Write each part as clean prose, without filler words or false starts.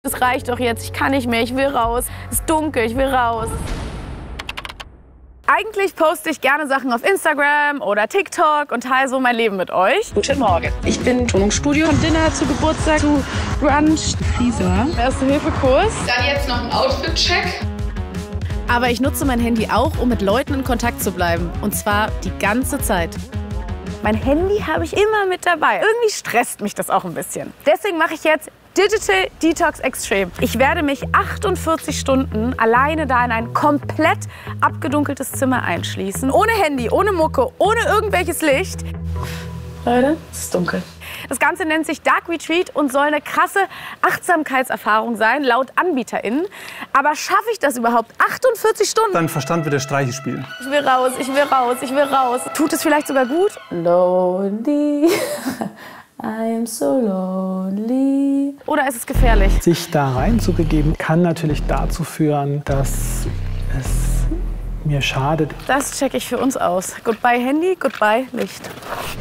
Es reicht doch jetzt, ich kann nicht mehr, ich will raus. Es ist dunkel, ich will raus. Eigentlich poste ich gerne Sachen auf Instagram oder TikTok und teile so mein Leben mit euch. Guten Morgen. Ich bin Tonstudio. Von Dinner zu Geburtstag zu Brunch. Friseur. Erste-Hilfe-Kurs. Dann jetzt noch ein Outfit-Check. Aber ich nutze mein Handy auch, um mit Leuten in Kontakt zu bleiben. Und zwar die ganze Zeit. Mein Handy habe ich immer mit dabei. Irgendwie stresst mich das auch ein bisschen. Deswegen mache ich jetzt Digital Detox Extreme. Ich werde mich 48 Stunden alleine da in ein komplett abgedunkeltes Zimmer einschließen. Ohne Handy, ohne Mucke, ohne irgendwelches Licht. Leute, es ist dunkel. Das Ganze nennt sich Dark Retreat und soll eine krasse Achtsamkeitserfahrung sein, laut AnbieterInnen. Aber schaffe ich das überhaupt? 48 Stunden? Dein Verstand wird der Streiche spielen. Ich will raus, ich will raus, ich will raus. Tut es vielleicht sogar gut? Lonely, I am so lonely. Oder ist es gefährlich? Sich da reinzubegeben, kann natürlich dazu führen, dass es mir schadet. Das checke ich für uns aus. Goodbye Handy, goodbye Licht.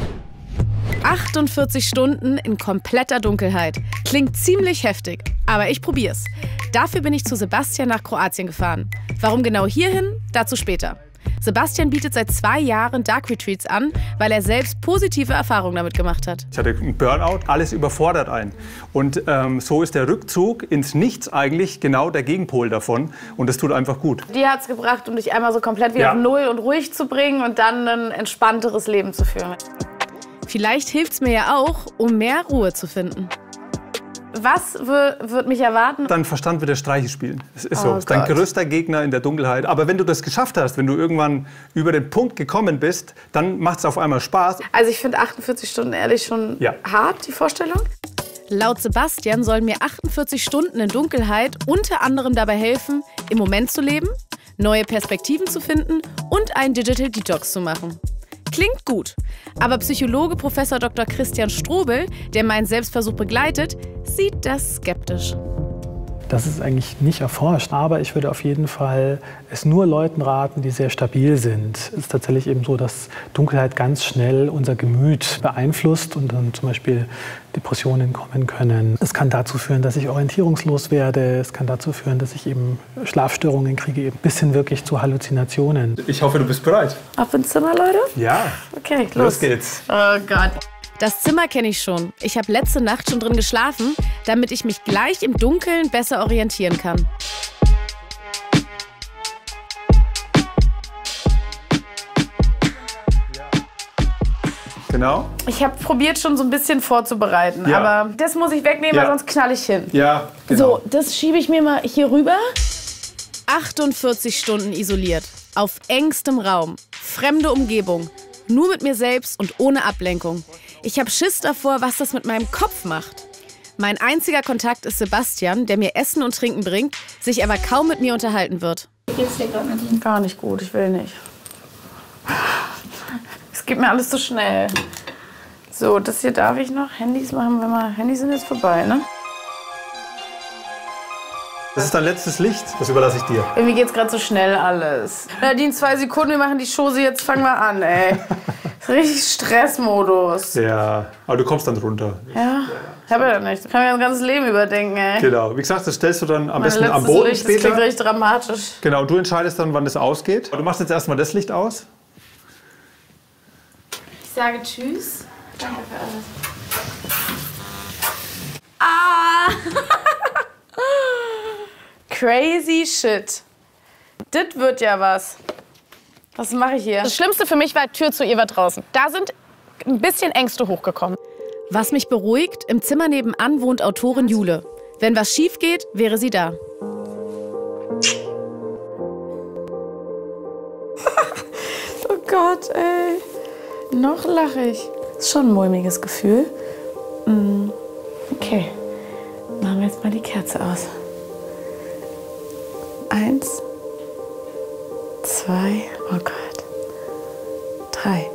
48 Stunden in kompletter Dunkelheit. Klingt ziemlich heftig, aber ich probier's. Dafür bin ich zu Sebastian nach Kroatien gefahren. Warum genau hierhin? Dazu später. Sebastian bietet seit 2 Jahren Dark Retreats an, weil er selbst positive Erfahrungen damit gemacht hat. Ich hatte einen Burnout, alles überfordert einen. Und so ist der Rückzug ins Nichts eigentlich genau der Gegenpol davon. Und das tut einfach gut. Dir hat's gebracht, um dich einmal so komplett wieder auf Null und ruhig zu bringen und dann ein entspannteres Leben zu führen. Vielleicht hilft's mir ja auch, um mehr Ruhe zu finden. Was wird mich erwarten? Dein Verstand wird der Streiche spielen. Es ist so. Es ist dein größter Gegner in der Dunkelheit. Aber wenn du das geschafft hast, wenn du irgendwann über den Punkt gekommen bist, dann macht es auf einmal Spaß. Also ich finde 48 Stunden ehrlich schon hart, die Vorstellung. Laut Sebastian sollen mir 48 Stunden in Dunkelheit unter anderem dabei helfen, im Moment zu leben, neue Perspektiven zu finden und einen Digital Detox zu machen. Klingt gut, aber Psychologe Prof. Dr. Christian Strobel, der meinen Selbstversuch begleitet, sieht das skeptisch. Das ist eigentlich nicht erforscht, aber ich würde auf jeden Fall es nur Leuten raten, die sehr stabil sind. Es ist tatsächlich eben so, dass Dunkelheit ganz schnell unser Gemüt beeinflusst und dann zum Beispiel Depressionen kommen können. Es kann dazu führen, dass ich orientierungslos werde. Es kann dazu führen, dass ich eben Schlafstörungen kriege, eben bis hin wirklich zu Halluzinationen. Ich hoffe, du bist bereit. Auf ins Zimmer, Leute? Ja. Okay, los geht's. Oh Gott. Das Zimmer kenne ich schon. Ich habe letzte Nacht schon drin geschlafen, damit ich mich gleich im Dunkeln besser orientieren kann. Genau. Ich habe probiert, schon so ein bisschen vorzubereiten, aber das muss ich wegnehmen, weil sonst knall ich hin. Ja, genau. So, das schiebe ich mir mal hier rüber. 48 Stunden isoliert, auf engstem Raum, fremde Umgebung, nur mit mir selbst und ohne Ablenkung. Ich habe Schiss davor, was das mit meinem Kopf macht. Mein einziger Kontakt ist Sebastian, der mir Essen und Trinken bringt, sich aber kaum mit mir unterhalten wird. Wie geht's dir gerade, Nadine? Gar nicht gut, ich will nicht. Es geht mir alles zu schnell. So, das hier darf ich noch. Handys machen wir mal. Handys sind jetzt vorbei, ne? Das ist dein letztes Licht, das überlasse ich dir. Irgendwie geht's gerade so schnell alles. Nadine, 2 Sekunden, wir machen die Chose, jetzt fangen wir an, ey. Das ist richtig Stressmodus. Ja, aber du kommst dann runter. Ja, ich habe ja nicht. Ich kann mir das ganze Leben überdenken, ey. Genau, wie gesagt, das stellst du dann am besten am Boden Licht, später. das klingt richtig dramatisch. Genau, du entscheidest dann, wann das ausgeht. Du machst jetzt erstmal das Licht aus. Ich sage Tschüss. Danke für alles. Ah! Crazy shit. Das wird ja was. Was mache ich hier? Das Schlimmste für mich war, Tür zu ihr war draußen. Da sind ein bisschen Ängste hochgekommen. Was mich beruhigt, im Zimmer nebenan wohnt Autorin Jule. Wenn was schief geht, wäre sie da. Oh Gott, ey. Noch lache ich. Ist schon ein mulmiges Gefühl. Okay. Machen wir jetzt mal die Kerze aus. 1, 2, oh Gott, 3.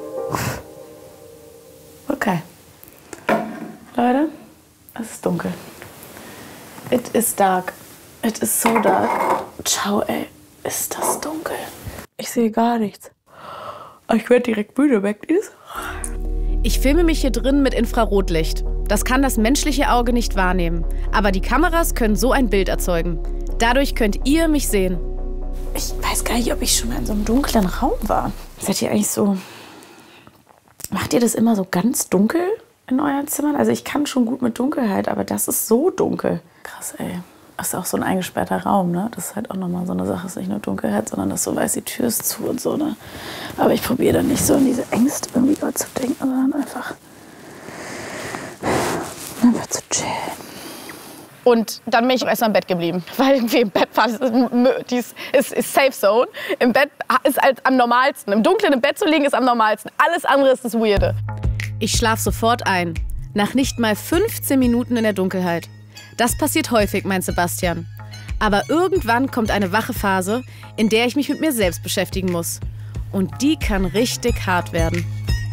Okay. Leute, es ist dunkel. It is dark. It is so dark. Ciao, ey. Ist das dunkel. Ich sehe gar nichts. Ich werde direkt müde, merkt ihr das? Ich filme mich hier drin mit Infrarotlicht. Das kann das menschliche Auge nicht wahrnehmen. Aber die Kameras können so ein Bild erzeugen. Dadurch könnt ihr mich sehen. Ich weiß gar nicht, ob ich schon mal in so einem dunklen Raum war. Seid ihr eigentlich so... Macht ihr das immer so ganz dunkel in euren Zimmern? Also ich kann schon gut mit Dunkelheit, aber das ist so dunkel. Krass, ey. Das ist auch so ein eingesperrter Raum, ne? Das ist halt auch nochmal so eine Sache. Es ist nicht nur Dunkelheit, sondern dass du weißt, die Tür ist zu und so, ne? Aber ich probiere dann nicht so in diese Ängste irgendwie gerade zu denken, sondern einfach zu chillen. Und dann bin ich erst mal im Bett geblieben, weil irgendwie im Bett war ist Safe Zone. Im Bett ist halt am normalsten. Im Dunkeln im Bett zu liegen ist am normalsten. Alles andere ist das Weirde. Ich schlaf sofort ein. Nach nicht mal 15 Minuten in der Dunkelheit. Das passiert häufig, meint Sebastian. Aber irgendwann kommt eine wache Phase, in der ich mich mit mir selbst beschäftigen muss. Und die kann richtig hart werden.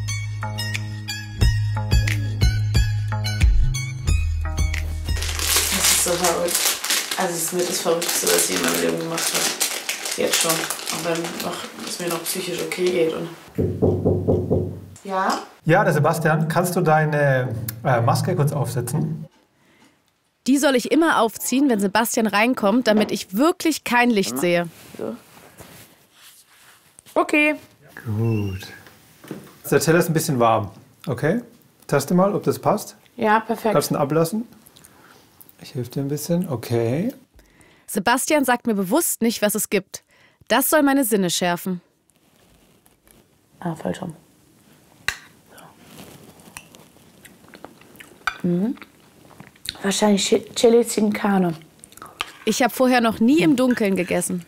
So verrückt. Also es ist mit das Verrücktste, was ich in meinem Leben gemacht habe. Jetzt schon. Auch wenn es mir noch psychisch okay geht. Und ja? Ja, der Sebastian, kannst du deine Maske kurz aufsetzen? Die soll ich immer aufziehen, wenn Sebastian reinkommt, damit ich wirklich kein Licht sehe. So. Okay. Gut. Der Teller ist ein bisschen warm, okay? Teste mal, ob das passt. Ja, perfekt. Kannst du ihn ablassen? Ich helfe dir ein bisschen. Okay. Sebastian sagt mir bewusst nicht, was es gibt. Das soll meine Sinne schärfen. Ah, falsch rum. So. Mhm. Wahrscheinlich Chili sin Carne. Ich habe vorher noch nie im Dunkeln gegessen.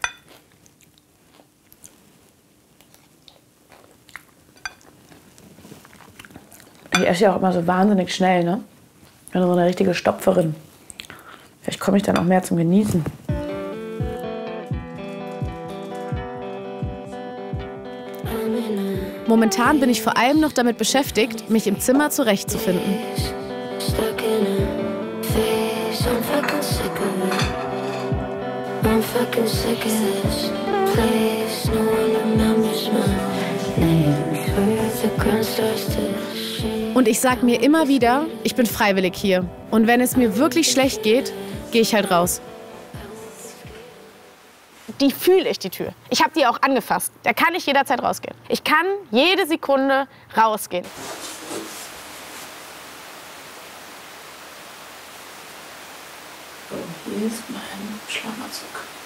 Ich esse ja auch immer so wahnsinnig schnell, ne? Ich bin so eine richtige Stopferin. Vielleicht komme ich dann auch mehr zum Genießen. Momentan bin ich vor allem noch damit beschäftigt, mich im Zimmer zurechtzufinden. Und ich sag mir immer wieder, ich bin freiwillig hier. Und wenn es mir wirklich schlecht geht, gehe ich halt raus. Die fühle ich, die Tür. Ich habe die auch angefasst. Da kann ich jederzeit rausgehen. Ich kann jede Sekunde rausgehen. So, hier ist mein Schlafanzug.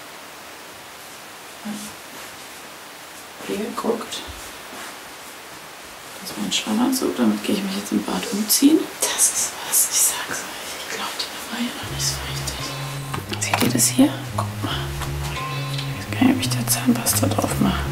Hier guckt. Das ist mein Schlafanzug. Damit gehe ich mich jetzt im Bad umziehen. Das ist was, ich sag's euch. Ich glaube, der war ja noch nicht so richtig. Seht ihr das hier? Guck mal. Jetzt kann ich mich der Zahnpasta drauf machen.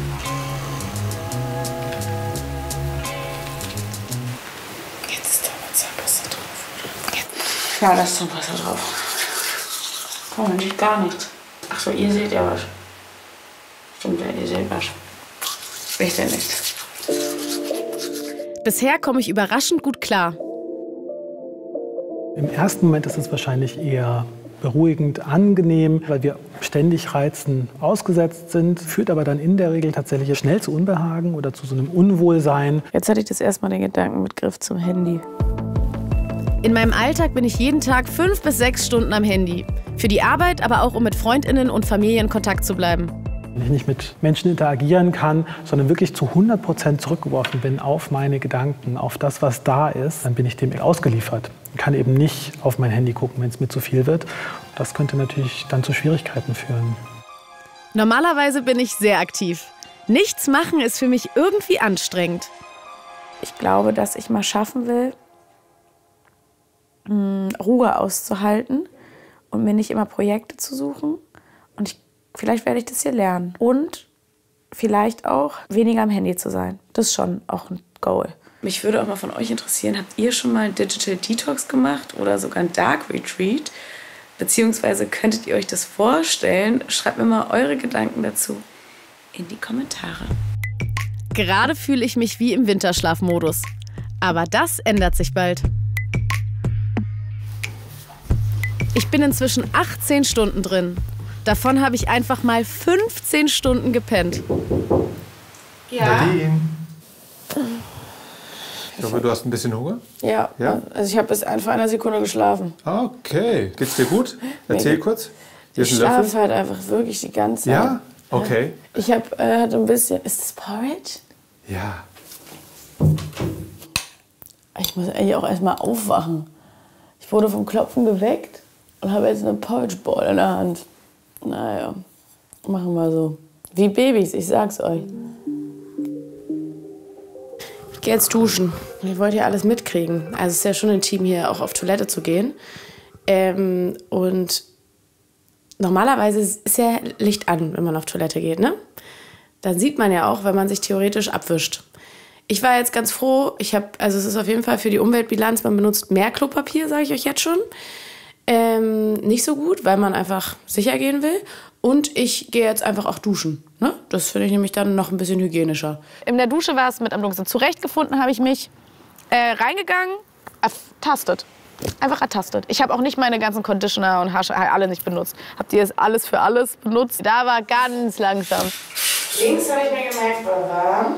Jetzt ist da aber Zahnpasta drauf, oder? Jetzt. Ja, da ist Zahnpasta drauf. Komm, man sieht gar nichts. Ach so, ihr seht ja was. Stimmt ja, ihr seht was. Ich sehe nichts. Bisher komme ich überraschend gut klar. Im ersten Moment ist es wahrscheinlich eher beruhigend, angenehm, weil wir ständig Reizen ausgesetzt sind, führt aber dann in der Regel tatsächlich schnell zu Unbehagen oder zu so einem Unwohlsein. Jetzt hatte ich das erstmal den Gedanken mit Griff zum Handy. In meinem Alltag bin ich jeden Tag 5 bis 6 Stunden am Handy. Für die Arbeit, aber auch um mit FreundInnen und Familie in Kontakt zu bleiben. Wenn ich nicht mit Menschen interagieren kann, sondern wirklich zu 100% zurückgeworfen bin auf meine Gedanken, auf das, was da ist, dann bin ich dem ausgeliefert. Ich kann eben nicht auf mein Handy gucken, wenn es mir zu viel wird. Das könnte natürlich dann zu Schwierigkeiten führen. Normalerweise bin ich sehr aktiv. Nichts machen ist für mich irgendwie anstrengend. Ich glaube, dass ich mal schaffen will, Ruhe auszuhalten und mir nicht immer Projekte zu suchen. Und vielleicht werde ich das hier lernen. Und vielleicht auch weniger am Handy zu sein. Das ist schon auch ein Goal. Mich würde auch mal von euch interessieren, habt ihr schon mal einen Digital Detox gemacht oder sogar einen Dark Retreat? Beziehungsweise könntet ihr euch das vorstellen? Schreibt mir mal eure Gedanken dazu in die Kommentare. Gerade fühle ich mich wie im Winterschlafmodus. Aber das ändert sich bald. Ich bin inzwischen 18 Stunden drin. Davon habe ich einfach mal 15 Stunden gepennt. Ja. Nadine. Ich hoffe, du hast ein bisschen Hunger. Ja? Also ich habe bis vor einer Sekunde geschlafen. Okay. Geht's dir gut? Erzähl kurz. Ich schlafe halt einfach wirklich die ganze Zeit. Ja? Okay. Ich hatte ein bisschen... Ist das Porridge? Ja. Ich muss eigentlich auch erstmal aufwachen. Ich wurde vom Klopfen geweckt und habe jetzt eine Porridge Ball in der Hand. Naja, machen wir so. Wie Babys, ich sag's euch. Ich gehe jetzt duschen. Ich wollte ja alles mitkriegen. Also es ist ja schon intim, hier auch auf Toilette zu gehen. Und normalerweise ist ja Licht an, wenn man auf Toilette geht, ne? Dann sieht man ja auch, wenn man sich theoretisch abwischt. Ich war jetzt ganz froh. Also es ist auf jeden Fall für die Umweltbilanz, man benutzt mehr Klopapier, sage ich euch jetzt schon. Nicht so gut, weil man einfach sicher gehen will. Und ich gehe jetzt einfach auch duschen. Ne? Das finde ich nämlich dann noch ein bisschen hygienischer. In der Dusche war es mit am dunkelsten. Zurechtgefunden habe ich mich reingegangen, ertastet. Einfach ertastet. Ich habe auch nicht meine ganzen Conditioner und Haarspray alle nicht benutzt. Habt ihr jetzt alles für alles benutzt? Da war ganz langsam. Links habe ich mir gemerkt, war warm.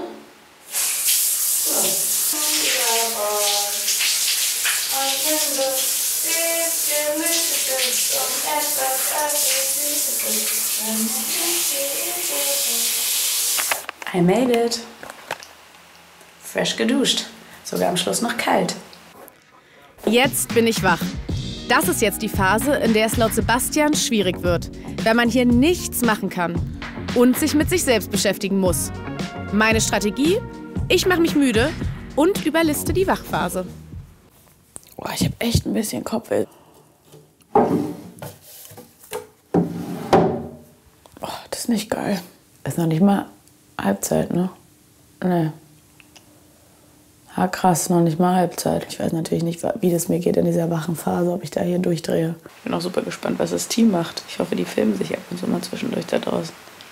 I made it. Fresh geduscht. Sogar am Schluss noch kalt. Jetzt bin ich wach. Das ist jetzt die Phase, in der es laut Sebastian schwierig wird, weil man hier nichts machen kann und sich mit sich selbst beschäftigen muss. Meine Strategie? Ich mache mich müde und überliste die Wachphase. Oh, ich habe echt ein bisschen Kopfweh. Oh, das ist nicht geil. Ist noch nicht mal Halbzeit, ne? Nee. Ja, krass, noch nicht mal Halbzeit. Ich weiß natürlich nicht, wie das mir geht in dieser wachen Phase, ob ich da hier durchdrehe. Ich bin auch super gespannt, was das Team macht. Ich hoffe, die filmen sich ab und zu mal zwischendurch da draußen.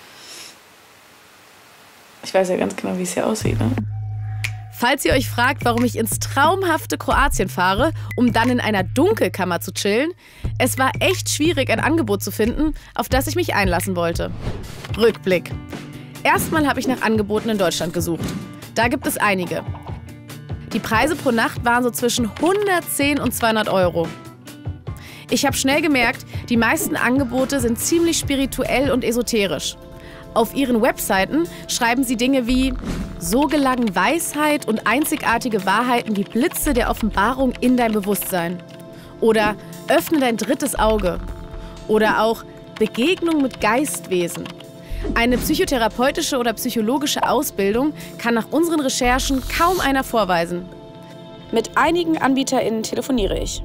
Ich weiß ja ganz genau, wie es hier aussieht, ne? Falls ihr euch fragt, warum ich ins traumhafte Kroatien fahre, um dann in einer Dunkelkammer zu chillen, es war echt schwierig, ein Angebot zu finden, auf das ich mich einlassen wollte. Rückblick. Erstmal habe ich nach Angeboten in Deutschland gesucht. Da gibt es einige. Die Preise pro Nacht waren so zwischen 110 und 200 Euro. Ich habe schnell gemerkt, die meisten Angebote sind ziemlich spirituell und esoterisch. Auf ihren Webseiten schreiben sie Dinge wie: So gelangen Weisheit und einzigartige Wahrheiten wie Blitze der Offenbarung in dein Bewusstsein. Oder öffne dein drittes Auge. Oder auch Begegnung mit Geistwesen. Eine psychotherapeutische oder psychologische Ausbildung kann nach unseren Recherchen kaum einer vorweisen. Mit einigen AnbieterInnen telefoniere ich.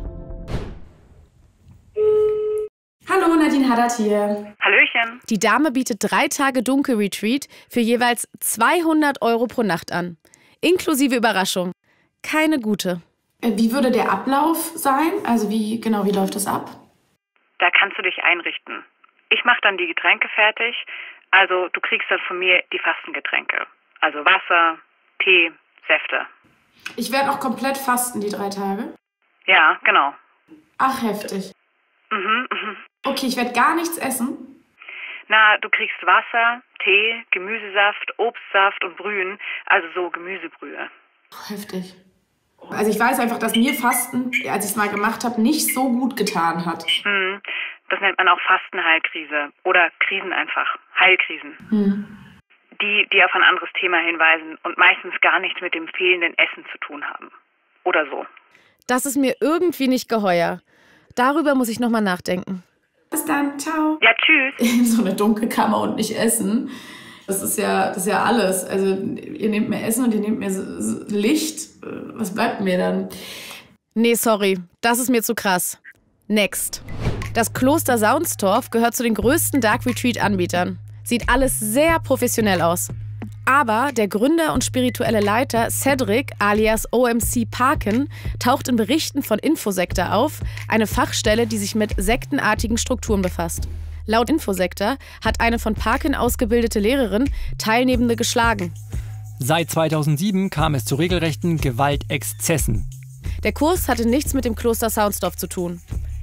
Hallo, Nadine Haddad hier. Hallöchen. Die Dame bietet 3 Tage Dunkelretreat für jeweils 200 Euro pro Nacht an. Inklusive Überraschung. Keine gute. Wie würde der Ablauf sein? Also wie läuft das ab? Da kannst du dich einrichten. Ich mache dann die Getränke fertig. Also du kriegst dann von mir die Fastengetränke. Also Wasser, Tee, Säfte. Ich werde auch komplett fasten, die 3 Tage? Ja, genau. Ach, heftig. Mhm. Okay, ich werde gar nichts essen? Na, du kriegst Wasser, Tee, Gemüsesaft, Obstsaft und Brühen. Also so Gemüsebrühe. Heftig. Also ich weiß einfach, dass mir Fasten, als ich es mal gemacht habe, nicht so gut getan hat. Das nennt man auch Fastenheilkrise oder Krisen einfach. Heilkrisen. Die auf ein anderes Thema hinweisen und meistens gar nichts mit dem fehlenden Essen zu tun haben. Oder so. Das ist mir irgendwie nicht geheuer. Darüber muss ich noch mal nachdenken. Bis dann, ciao. Ja, tschüss. In so eine Dunkelkammer und nicht essen. Das ist ja alles. Also ihr nehmt mir Essen und ihr nehmt mir Licht. Was bleibt mir dann? Nee, sorry. Das ist mir zu krass. Next. Das Kloster Saunstorf gehört zu den größten Dark Retreat-Anbietern. Sieht alles sehr professionell aus. Aber der Gründer und spirituelle Leiter Cedric alias OMC Parkin taucht in Berichten von Infosektor auf, eine Fachstelle, die sich mit sektenartigen Strukturen befasst. Laut Infosektor hat eine von Parkin ausgebildete Lehrerin Teilnehmende geschlagen. Seit 2007 kam es zu regelrechten Gewaltexzessen. Der Kurs hatte nichts mit dem Kloster Saunstorf zu tun.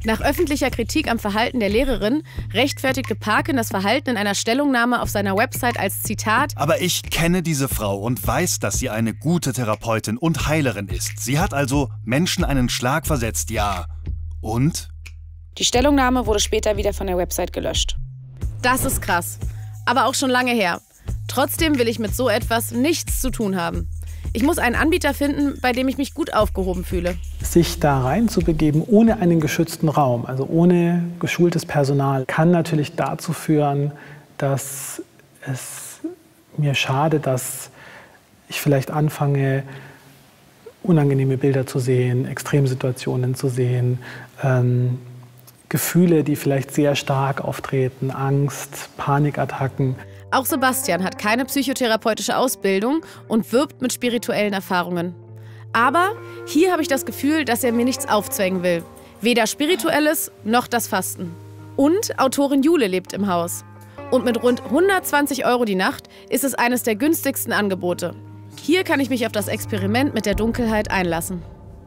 Nach öffentlicher Kritik am Verhalten der Lehrerin rechtfertigte Parkin das Verhalten in einer Stellungnahme auf seiner Website als Zitat: Aber ich kenne diese Frau und weiß, dass sie eine gute Therapeutin und Heilerin ist. Sie hat also Menschen einen Schlag versetzt, ja. Und? Die Stellungnahme wurde später wieder von der Website gelöscht. Das ist krass, aber auch schon lange her. Trotzdem will ich mit so etwas nichts zu tun haben. Ich muss einen Anbieter finden, bei dem ich mich gut aufgehoben fühle. Sich da reinzubegeben ohne einen geschützten Raum, also ohne geschultes Personal, kann natürlich dazu führen, dass es mir schadet, dass ich vielleicht anfange, unangenehme Bilder zu sehen, Extremsituationen zu sehen, Gefühle, die vielleicht sehr stark auftreten, Angst, Panikattacken. Auch Sebastian hat keine psychotherapeutische Ausbildung und wirbt mit spirituellen Erfahrungen. Aber hier habe ich das Gefühl, dass er mir nichts aufzwängen will. Weder Spirituelles noch das Fasten. Und Autorin Jule lebt im Haus. Und mit rund 120 € die Nacht ist es eines der günstigsten Angebote. Hier kann ich mich auf das Experiment mit der Dunkelheit einlassen.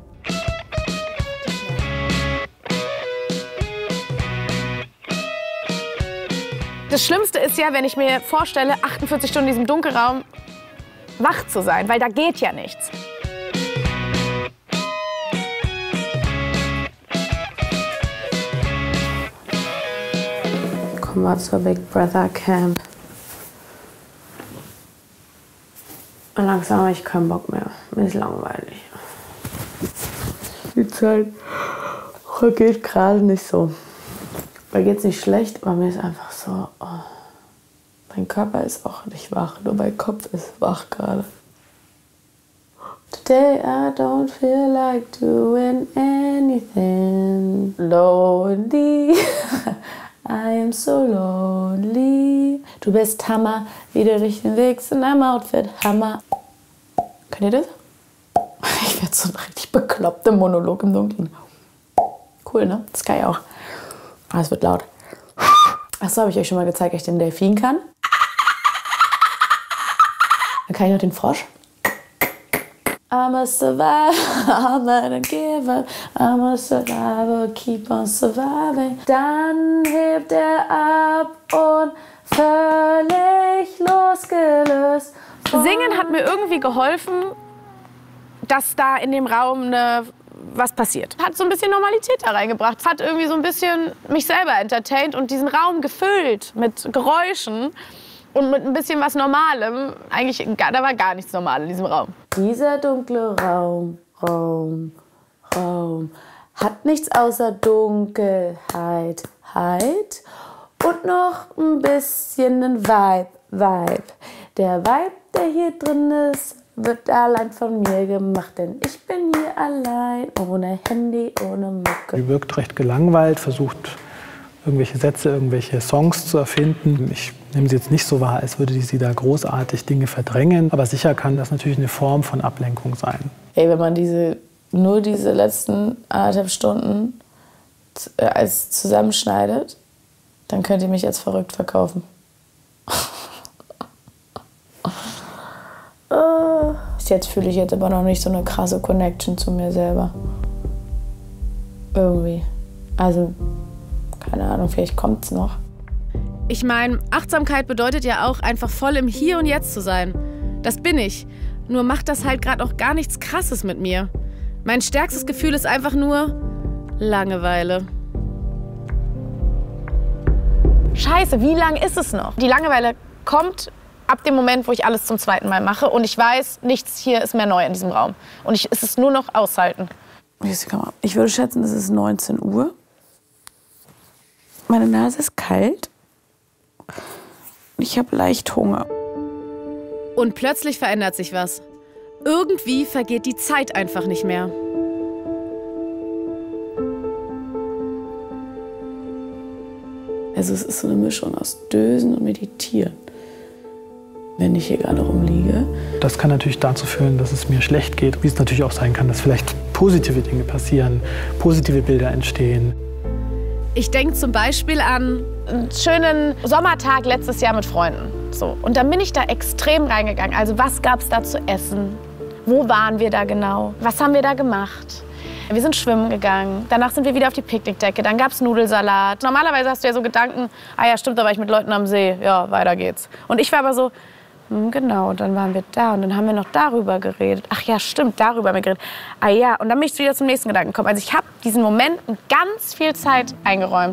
Das Schlimmste ist ja, wenn ich mir vorstelle, 48 Stunden in diesem Dunkelraum wach zu sein, weil da geht ja nichts. Kommen wir zur Big Brother Camp. Und langsam habe ich keinen Bock mehr. Mir ist langweilig. Die Zeit geht gerade nicht so. Mir geht's nicht schlecht, aber mir ist einfach so, oh, mein Körper ist auch nicht wach, nur mein Kopf ist wach gerade. Today I don't feel like doing anything. Lonely, I am so lonely. Du bist Hammer, wie du dich bewegst in deinem Outfit, Hammer. Könnt ihr das? Ich werde so ein richtig bekloppter Monolog im Dunkeln. Cool, ne? Das kann ich auch. Ah, es wird laut. Achso, habe ich euch schon mal gezeigt, dass ich den Delfin kann. Dann kann ich noch den Frosch. I'm a survivor, I'm not a giver. I'm a survivor, keep on surviving. Dann hebt er ab und völlig losgelöst. Singen hat mir irgendwie geholfen, dass da in dem Raum was passiert. Hat so ein bisschen Normalität da reingebracht. Hat irgendwie so ein bisschen mich selber entertaint und diesen Raum gefüllt mit Geräuschen und mit ein bisschen was Normalem. Eigentlich, da war gar nichts Normal in diesem Raum. Dieser dunkle Raum hat nichts außer Dunkelheit, und noch ein bisschen ein Vibe. Der Vibe, der hier drin ist, wird allein von mir gemacht, denn ich bin hier allein, ohne Handy, ohne Mucke. Sie wirkt recht gelangweilt, versucht irgendwelche Sätze, irgendwelche Songs zu erfinden. Ich nehme sie jetzt nicht so wahr, als würde sie da großartig Dinge verdrängen, aber sicher kann das natürlich eine Form von Ablenkung sein. Ey, wenn man nur diese letzten 1,5 Stunden als zusammenschneidet, dann könnt ihr mich als verrückt verkaufen. Bis jetzt fühle ich jetzt aber noch nicht so eine krasse Connection zu mir selber. Irgendwie. Also, keine Ahnung, vielleicht kommt's noch. Ich meine, Achtsamkeit bedeutet ja auch, einfach voll im Hier und Jetzt zu sein. Das bin ich. Nur macht das halt gerade auch gar nichts Krasses mit mir. Mein stärkstes Gefühl ist einfach nur Langeweile. Scheiße, wie lang ist es noch? Die Langeweile kommt ab dem Moment, wo ich alles zum zweiten Mal mache und ich weiß, nichts hier ist mehr neu in diesem Raum. Und es ist nur noch aushalten. Ich würde schätzen, es ist 19 Uhr. Meine Nase ist kalt. Ich habe leicht Hunger. Und plötzlich verändert sich was. Irgendwie vergeht die Zeit einfach nicht mehr. Also es ist so eine Mischung aus Dösen und Meditieren, wenn ich hier gerade rumliege. Das kann natürlich dazu führen, dass es mir schlecht geht. Wie es natürlich auch sein kann, dass vielleicht positive Dinge passieren, positive Bilder entstehen. Ich denke zum Beispiel an einen schönen Sommertag letztes Jahr mit Freunden. So. Und dann bin ich da extrem reingegangen. Also was gab es da zu essen? Wo waren wir da genau? Was haben wir da gemacht? Wir sind schwimmen gegangen. Danach sind wir wieder auf die Picknickdecke. Dann gab's Nudelsalat. Normalerweise hast du ja so Gedanken, ah ja, stimmt, da war ich mit Leuten am See. Ja, weiter geht's. Und ich war aber so, genau, dann waren wir da und dann haben wir noch darüber geredet. Ach ja, stimmt, darüber haben wir geredet. Ah ja, und dann bin ich wieder zum nächsten Gedanken gekommen. Also ich habe diesen Moment mit ganz viel Zeit eingeräumt.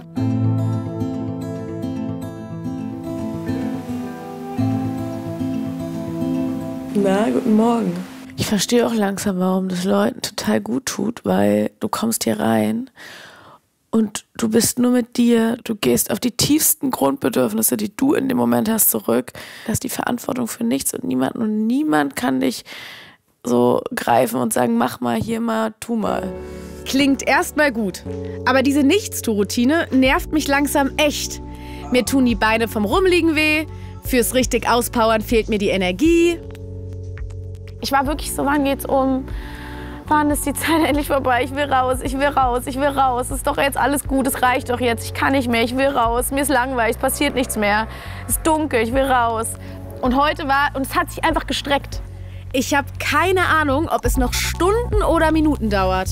Na, guten Morgen. Ich verstehe auch langsam, warum das Leuten total gut tut, weil du kommst hier rein und du bist nur mit dir, du gehst auf die tiefsten Grundbedürfnisse, die du in dem Moment hast, zurück. Du hast die Verantwortung für nichts und niemanden und niemand kann dich so greifen und sagen, mach mal, hier mal, tu mal. Klingt erstmal gut, aber diese Nichtstu-Routine nervt mich langsam echt. Mir tun die Beine vom Rumliegen weh, fürs richtig Auspowern fehlt mir die Energie. Ich war wirklich so, wann geht's um? Wann ist die Zeit endlich vorbei? Ich will raus, ich will raus, ich will raus. Ist doch jetzt alles gut, es reicht doch jetzt. Ich kann nicht mehr, ich will raus. Mir ist langweilig, es passiert nichts mehr. Es ist dunkel, ich will raus. Und heute war, und es hat sich einfach gestreckt. Ich habe keine Ahnung, ob es noch Stunden oder Minuten dauert.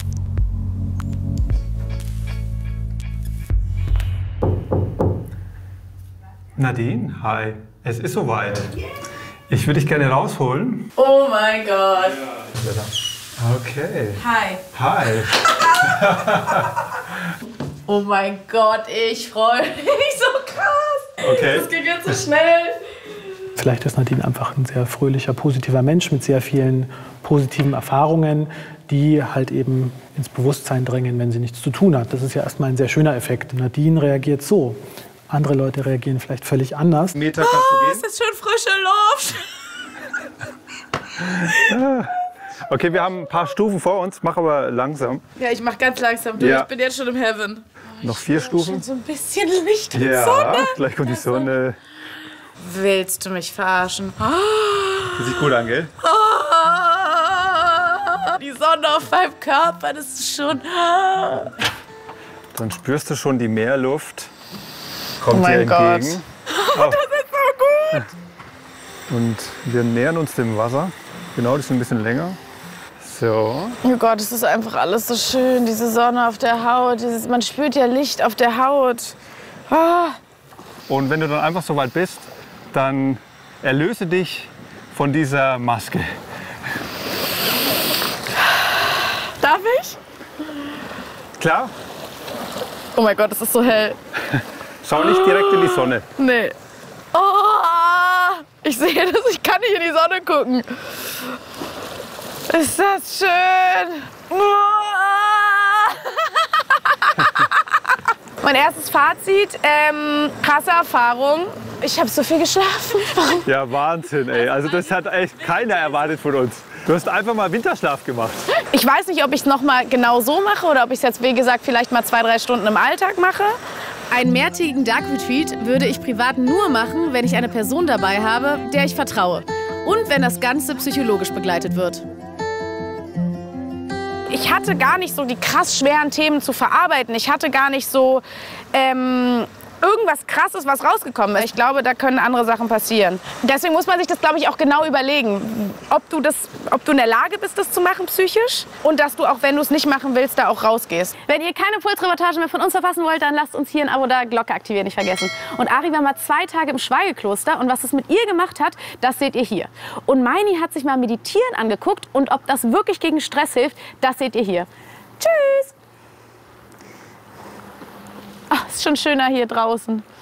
Nadine, hi. Es ist soweit. Ich würde dich gerne rausholen. Oh mein Gott. Okay. Hi. Hi. Oh mein Gott, ich freue mich so krass. Okay. Das geht jetzt so schnell. Vielleicht ist Nadine einfach ein sehr fröhlicher, positiver Mensch mit sehr vielen positiven Erfahrungen, die halt eben ins Bewusstsein drängen, wenn sie nichts zu tun hat. Das ist ja erstmal ein sehr schöner Effekt. Nadine reagiert so. Andere Leute reagieren vielleicht völlig anders. Meter kannst du gehen? Ist das schön frische Luft. Okay, wir haben ein paar Stufen vor uns. Mach aber langsam. Ja, ich mach ganz langsam durch. Ja. Ich bin jetzt schon im Heaven. Noch 4 Stufen. Schon so ein bisschen Licht und Ja, Sonne. gleich kommt die Sonne. Willst du mich verarschen? Das sieht gut an, gell? Die Sonne auf meinem Körper, das ist schon... Dann spürst du schon die Meerluft. Kommt Oh mein dir entgegen. Gott. Das ist so gut. Und wir nähern uns dem Wasser. Genau, das ist ein bisschen länger. So. Oh Gott, es ist einfach alles so schön. Diese Sonne auf der Haut. Man spürt ja Licht auf der Haut. Ah. Und wenn du dann einfach so weit bist, dann erlöse dich von dieser Maske. Darf ich? Klar? Oh mein Gott, es ist so hell. Schau nicht direkt in die Sonne. Nee. Oh, ich sehe das, ich kann nicht in die Sonne gucken. Ist das schön. Mein erstes Fazit, krasse Erfahrung. Ich habe so viel geschlafen. Ja, Wahnsinn, ey. Also das hat echt keiner erwartet von uns. Du hast einfach mal Winterschlaf gemacht. Ich weiß nicht, ob ich es noch mal genau so mache oder ob ich es jetzt, wie gesagt, vielleicht mal 2, 3 Stunden im Alltag mache. Einen mehrtägigen Dark Retreat würde ich privat nur machen, wenn ich eine Person dabei habe, der ich vertraue. Und wenn das Ganze psychologisch begleitet wird. Ich hatte gar nicht so die krass schweren Themen zu verarbeiten. Ich hatte gar nicht so irgendwas Krasses, was rausgekommen ist. Ich glaube, da können andere Sachen passieren. Deswegen muss man sich das, glaube ich, auch genau überlegen, ob du in der Lage bist, das zu machen psychisch und dass du, auch wenn du es nicht machen willst, da auch rausgehst. Wenn ihr keine Pulsreportage mehr von uns verpassen wollt, dann lasst uns hier ein Abo da, Glocke aktivieren, nicht vergessen. Und Ari war mal 2 Tage im Schweigekloster und was es mit ihr gemacht hat, das seht ihr hier. Und Meini hat sich mal Meditieren angeguckt und ob das wirklich gegen Stress hilft, das seht ihr hier. Tschüss! Ach, ist schon schöner hier draußen.